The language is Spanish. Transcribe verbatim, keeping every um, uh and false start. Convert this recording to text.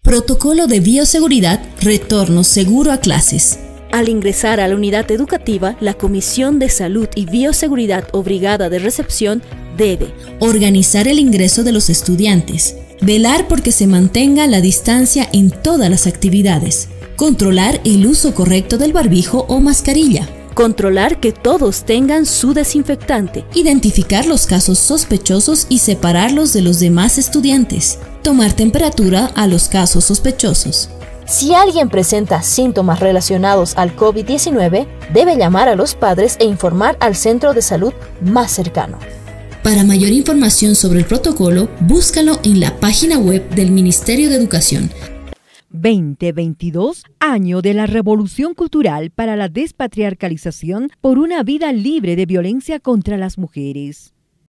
Protocolo de bioseguridad, retorno seguro a clases. Al ingresar a la unidad educativa, la Comisión de Salud y Bioseguridad o Brigada de Recepción debe organizar el ingreso de los estudiantes, velar porque se mantenga la distancia en todas las actividades, controlar el uso correcto del barbijo o mascarilla, controlar que todos tengan su desinfectante, identificar los casos sospechosos y separarlos de los demás estudiantes, tomar temperatura a los casos sospechosos. Si alguien presenta síntomas relacionados al COVID diecinueve, debe llamar a los padres e informar al centro de salud más cercano. Para mayor información sobre el protocolo, búscalo en la página web del Ministerio de Educación. veinte veintidós, año de la Revolución Cultural para la Despatriarcalización por una vida libre de violencia contra las mujeres.